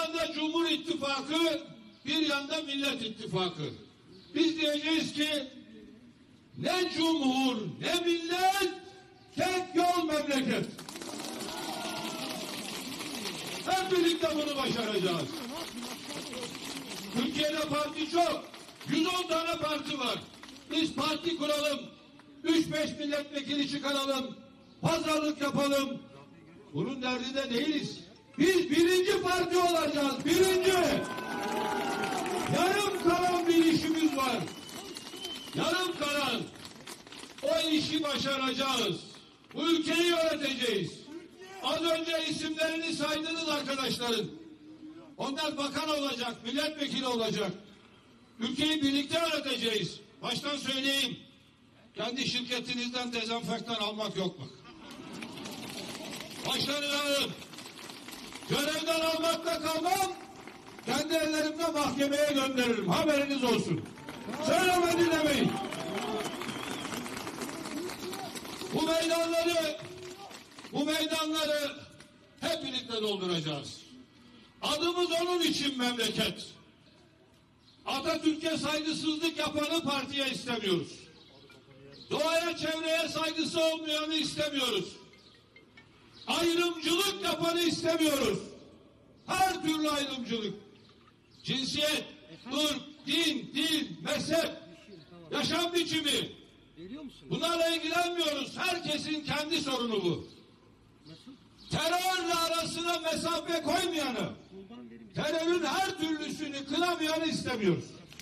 yanda Cumhur İttifakı, bir yanda Millet İttifakı. Biz diyeceğiz ki ne cumhur ne millet, tek yol memleket. Hep birlikte bunu başaracağız. Türkiye'de parti çok. 110 tane parti var. Biz parti kuralım. 3-5 milletvekili çıkaralım. Pazarlık yapalım. Bunun derdinde değiliz. Biz birinci parti olacağız. Birinci. Yarım kalan bir işimiz var. Yarım kalan. O işi başaracağız. Bu ülkeyi yöneteceğiz. Az önce isimlerini saydınız arkadaşların. Onlar bakan olacak, milletvekili olacak. Ülkeyi birlikte yöneteceğiz. Baştan söyleyeyim. Kendi şirketinizden dezenfektan almak yok bak. Başlarını alın. Görevden almakla kalmam. Kendi ellerimle mahkemeye gönderirim. Haberiniz olsun. Söylemedi demeyin. Bu meydanları hep birlikte dolduracağız. Adımız onun için memleket. Atatürk'e saygısızlık yapanı partiye istemiyoruz. Doğaya, çevreye saygısı olmayanı istemiyoruz. Ayrımcılık yapanı istemiyoruz. Her türlü ayrımcılık. Cinsiyet, ırk, din, dil, mezhep, yaşam biçimi. Bunlarla ilgilenmiyoruz. Herkesin kendi sorunu bu. Terörle arasına mesafe koymayanı, terörün her türlüsünü kınamayanı istemiyoruz.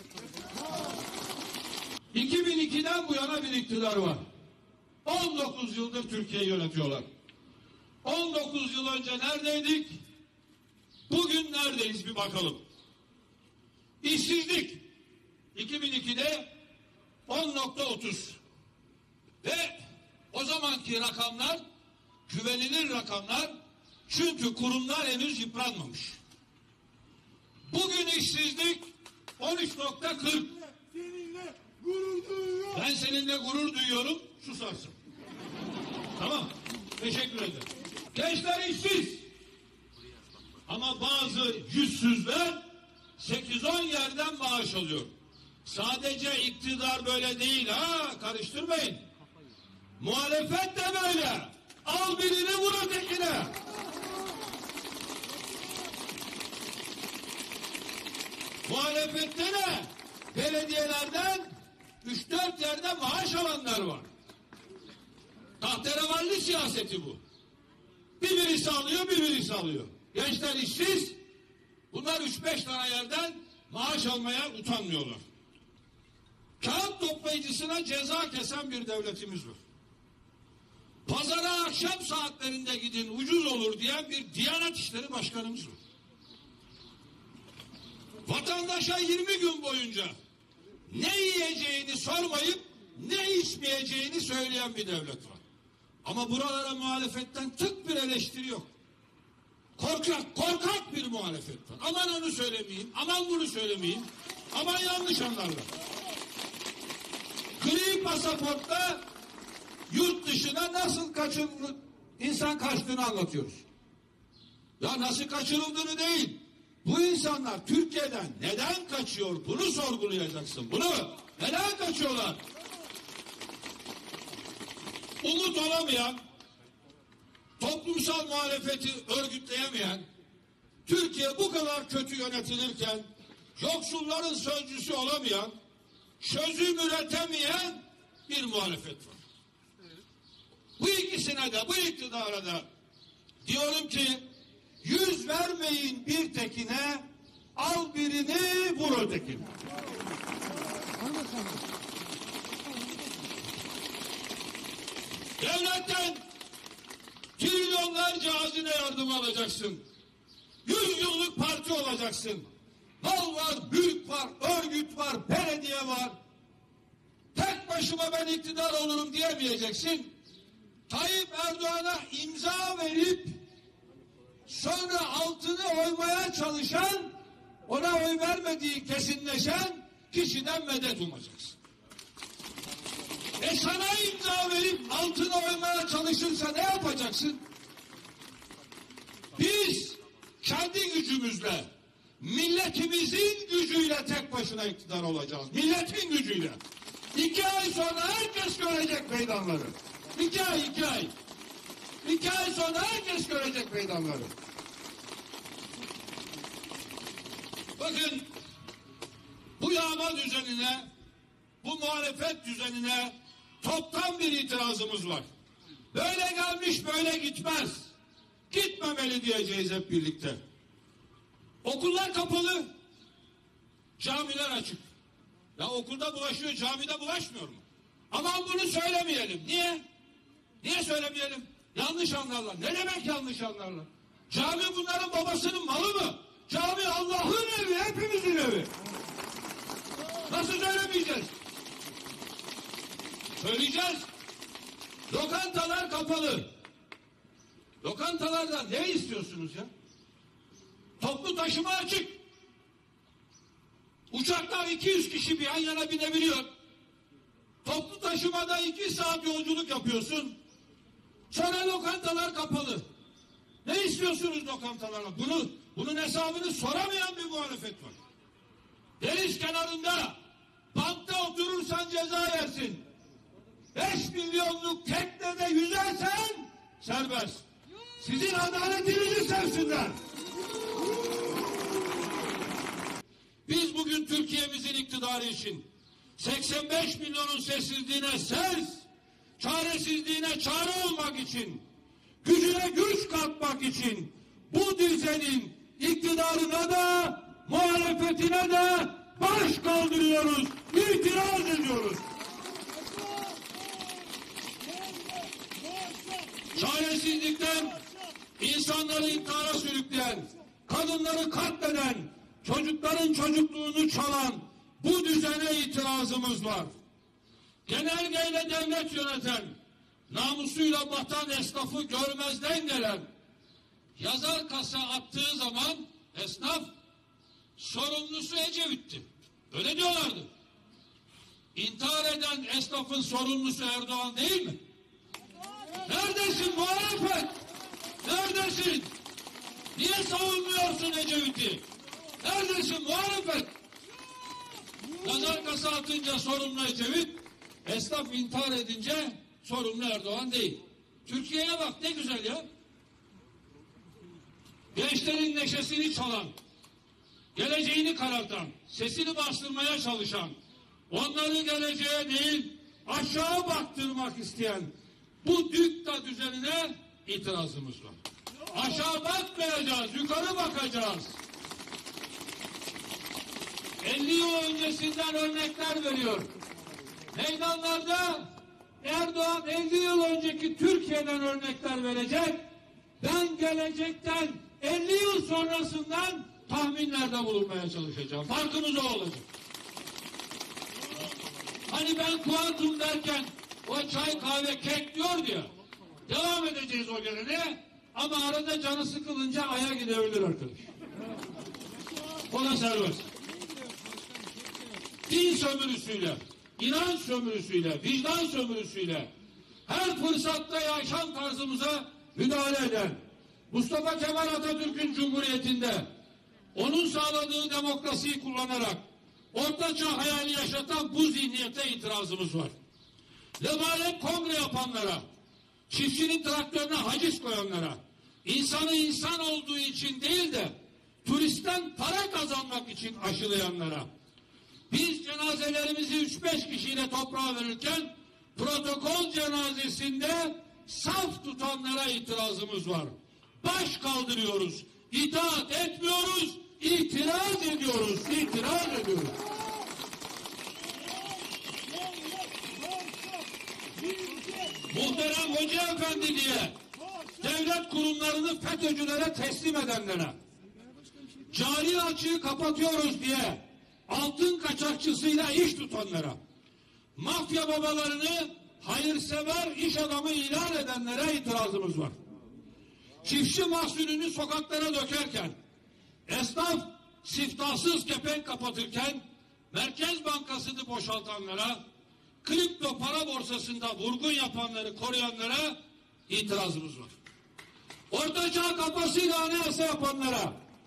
2002'den bu yana bir iktidar var. 19 yıldır Türkiye'yi yönetiyorlar. 19 yıl önce neredeydik? Bugün neredeyiz bir bakalım. İşsizlik 2002'de 10.30 ve o zamanki rakamlar güvenilir rakamlar, çünkü kurumlar henüz yıpranmamış. Bugün işsizlik 13.40. Ben seninle gurur duyuyorum. Susarsın. Tamam. Teşekkür ederim. Gençler işsiz. Ama bazı yüzsüzler 8-10 yerden maaş alıyor. Sadece iktidar böyle değil ha. Karıştırmayın. Muhalefet de böyle. Al birini vur ötekine. Muhalefette de belediyelerden 3-4 yerde maaş alanlar var. Tahterevalli siyaseti bu. Birisi alıyor, birisi alıyor. Gençler işsiz. Bunlar 3-5 tane yerden maaş almaya utanmıyorlar. Kağıt toplayıcısına ceza kesen bir devletimiz var. Pazara akşam saatlerinde gidin ucuz olur diyen bir Diyanet İşleri Başkanımız var. Vatandaşa 20 gün boyunca ne yiyeceğini sormayıp ne içmeyeceğini söyleyen bir devlet var. Ama buralara muhalefetten tık bir eleştiri yok. Korkak bir muhalefet var. Aman onu söylemeyeyim, aman bunu söylemeyeyim, aman yanlış anlarlar. Gri pasaportla yurt dışına nasıl insan kaçtığını anlatıyoruz. Ya nasıl kaçırıldığını değil. Bu insanlar Türkiye'den neden kaçıyor? Bunu sorgulayacaksın. Bunu. Neden kaçıyorlar? Umut olamayan, toplumsal muhalefeti örgütleyemeyen, Türkiye bu kadar kötü yönetilirken yoksulların sözcüsü olamayan, çözüm üretemeyen bir muhalefet var. Bu ikisine de, bu iktidara da diyorum ki yüz vermeyin bir tekine, al birini vur ötekine. Devletten trilyonlarca hazine yardım alacaksın. 100 yıllık parti olacaksın. Mal var, mülk var, örgüt var, belediye var. Tek başıma ben iktidar olurum diyemeyeceksin. Tayyip Erdoğan'a imza verip sonra altını oymaya çalışan, ona oy vermediği kesinleşen kişiden medet umacaksın. Sana imza verip altını oymaya çalışırsa ne yapacaksın? Biz kendi kendi gücümüzle, milletimizin gücüyle tek başına iktidar olacağız. Milletin gücüyle. 2 ay sonra herkes görecek meydanları. 2 ay. 2 ay sonra herkes görecek meydanları. Bakın, bu yağma düzenine, bu muhalefet düzenine toptan bir itirazımız var. Böyle gelmiş böyle gitmez. Gitmemeli diyeceğiz hep birlikte. Okullar kapalı, camiler açık. Ya okulda bulaşıyor, camide bulaşmıyor mu? Aman bunu söylemeyelim. Niye? Niye söylemeyelim? Yanlış anlarlar. Ne demek yanlış anlarlar? Cami bunların babasının malı mı? Cami Allah'ın evi, hepimizin evi. Nasıl söylemeyeceğiz? Söyleyeceğiz. Lokantalar kapalı. Lokantalarda ne istiyorsunuz ya? Toplu taşıma açık. Uçakta 200 kişi bir yan yana binebiliyor. Toplu taşımada 2 saat yolculuk yapıyorsun. Sonra lokantalar kapalı. Ne istiyorsunuz lokantalarla? Bunun hesabını soramayan bir muhalefet var. Deniz kenarında bankta oturursan ceza yersin. 5 milyonluk teknede yüzersen serbest. Sizin adaletinizi sevsinler. Biz bugün Türkiye'mizin iktidarı için 85 milyonun sessizliğine ses, çaresizliğine çare olmak için, gücüne güç katmak için bu düzenin iktidarına da muhalefetine de baş kaldırıyoruz, itiraz ediyoruz. Çaresizlikten insanları intihara sürükleyen, kadınları katleden, çocukların çocukluğunu çalan bu düzene itirazımız var. Genelgeyle devlet yöneten, namusuyla batan esnafı görmezden gelen, yazar kasa attığı zaman esnaf sorumlusu Ecevit'ti. Öyle diyorlardı. İntihar eden esnafın sorumlusu Erdoğan değil mi? Neredesin muhalefet? Neredesin? Niye savunmuyorsun Ecevit'i? Neredesin muhalefet? Yazar kasa atınca sorumlu Ecevit, esnaf intihar edince sorumlu Erdoğan değil. Türkiye'ye bak ne güzel ya. Gençlerin neşesini çalan, geleceğini karartan, sesini bastırmaya çalışan, onları geleceğe değil aşağı baktırmak isteyen bu dikta düzenine itirazımız var. Aşağı bakmayacağız, yukarı bakacağız. 50 yıl öncesinden örnekler veriyor. Meydanlarda Erdoğan 50 yıl önceki Türkiye'den örnekler verecek. Ben gelecekten 50 yıl sonrasından tahminlerde bulunmaya çalışacağım. Farkımız o olacak. Hani ben kuantum derken o çay kahve kek diyor diyor. Devam edeceğiz o geleneğe ama arada canı sıkılınca aya gidebilir arkadaş. O da serbest. Din sömürüsüyle, inanç sömürüsüyle, vicdan sömürüsüyle her fırsatta yaşam tarzımıza müdahale eden Mustafa Kemal Atatürk'ün Cumhuriyeti'nde onun sağladığı demokrasiyi kullanarak ortaçağ hayali yaşatan bu zihniyete itirazımız var. Lebalep kongre yapanlara, çiftçinin traktörüne haciz koyanlara, insanı insan olduğu için değil de turistten para kazanmak için aşılayanlara, biz cenazelerimizi 3-5 kişiyle toprağa verirken protokol cenazesinde saf tutanlara itirazımız var. Baş kaldırıyoruz, itaat etmiyoruz, itiraz ediyoruz, itiraz ediyoruz. Muhterem Hoca Efendi diye devlet kurumlarını FETÖ'cülere teslim edenlere, cari açığı kapatıyoruz diye altın kaçakçısıyla iş tutanlara, mafya babalarını hayırsever iş adamı ilan edenlere itirazımız var. Çiftçi mahsulünü sokaklara dökerken, esnaf siftahsız kepenk kapatırken, Merkez Bankası'nı boşaltanlara, kripto para borsasında vurgun yapanları koruyanlara itirazımız var. Ortaçağ kafasıyla anayasa yapanlara,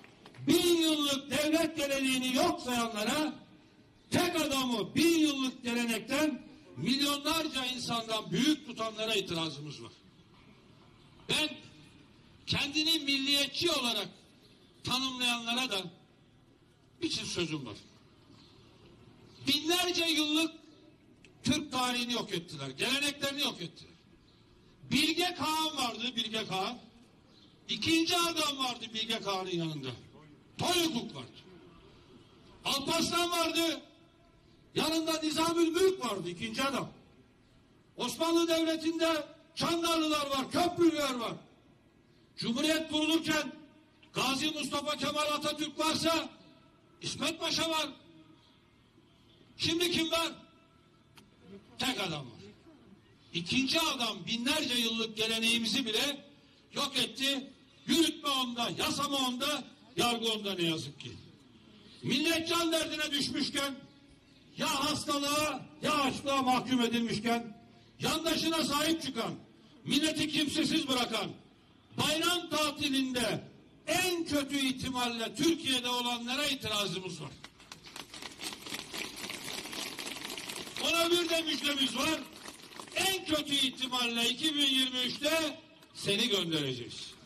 yıllık devlet geleneğini yok sayanlara, tek adamı 1000 yıllık gelenekten milyonlarca insandan büyük tutanlara itirazımız var. Ben kendini milliyetçi olarak tanımlayanlara da bir çift sözüm var. Binlerce yıllık Türk tarihini yok ettiler. Geleneklerini yok ettiler. Bilge Kağan vardı, Bilge Kağan. İkinci adam vardı Bilge Kağan'ın yanında. Toyukuk vardı. Alparslan vardı. Yanında Nizamülmülk vardı, ikinci adam. Osmanlı Devleti'nde Çandarlılar var, Köprülüler var. Cumhuriyet kurulurken Gazi Mustafa Kemal Atatürk varsa İsmet Paşa var. Şimdi kim var? Tek adam var. İkinci adam binlerce yıllık geleneğimizi bile yok etti. Yürütme onda, yasama onda, yargı onda ne yazık ki. Millet can derdine düşmüşken, ya hastalığa ya açlığa mahkum edilmişken, yandaşına sahip çıkan, milleti kimsesiz bırakan, bayram tatilinde en kötü ihtimalle Türkiye'de olanlara itirazımız var. Ona bir de müjdemiz var. En kötü ihtimalle 2023'te seni göndereceğiz.